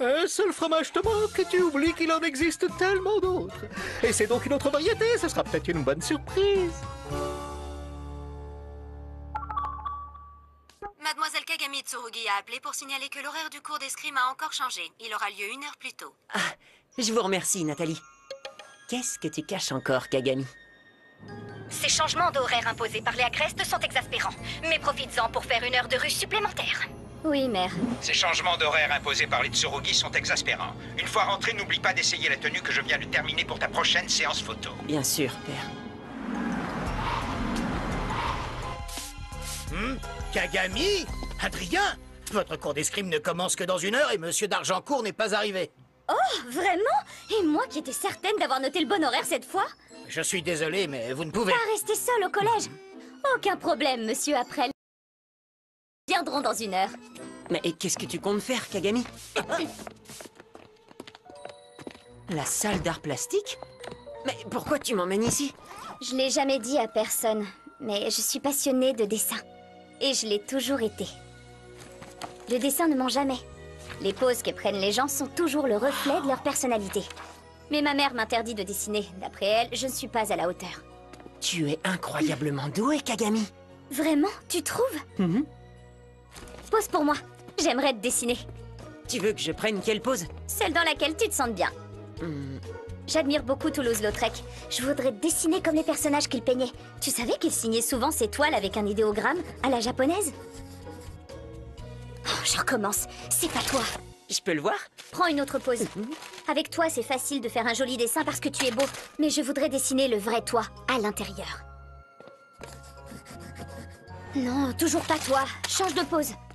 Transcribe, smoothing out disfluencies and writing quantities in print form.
Un seul fromage te manque et tu oublies qu'il en existe tellement d'autres. Et c'est donc une autre variété, ce sera peut-être une bonne surprise. Mademoiselle Kagami Tsurugi a appelé pour signaler que l'horaire du cours d'escrime a encore changé. Il aura lieu 1 heure plus tôt. Ah, je vous remercie, Nathalie. Qu'est-ce que tu caches encore, Kagami? Ces changements d'horaire imposés par les Agreste sont exaspérants. Mais profites-en pour faire 1 heure de rue supplémentaire. Oui, mère. Ces changements d'horaire imposés par les Tsurugi sont exaspérants. Une fois rentré, n'oublie pas d'essayer la tenue que je viens de terminer pour ta prochaine séance photo. Bien sûr, père. Kagami? Adrien? Votre cours d'escrime ne commence que dans 1 heure et Monsieur d'Argencourt n'est pas arrivé. Oh, vraiment? Et moi qui étais certaine d'avoir noté le bon horaire cette fois? Je suis désolé, mais vous ne pouvez... Pas rester seul au collège. Aucun problème, monsieur Aprel. Ils viendront dans 1 heure. Mais qu'est-ce que tu comptes faire, Kagami? La salle d'art plastique? Mais pourquoi tu m'emmènes ici? Je l'ai jamais dit à personne, mais je suis passionnée de dessin. Et je l'ai toujours été. Le dessin ne ment jamais. Les poses que prennent les gens sont toujours le reflet de leur personnalité. Mais ma mère m'interdit de dessiner. D'après elle, je ne suis pas à la hauteur. Tu es incroyablement doué, Kagami. Vraiment? Tu trouves? Pose pour moi. J'aimerais te dessiner. Tu veux que je prenne quelle pose? Celle dans laquelle tu te sens bien. J'admire beaucoup Toulouse-Lautrec. Je voudrais te dessiner comme les personnages qu'il peignait. Tu savais qu'il signait souvent ses toiles avec un idéogramme à la japonaise? Oh, je recommence. C'est pas toi. Je peux le voir? Prends une autre pose. Avec toi, c'est facile de faire un joli dessin parce que tu es beau. Mais je voudrais dessiner le vrai toi, à l'intérieur. Non, toujours pas toi. Change de pose.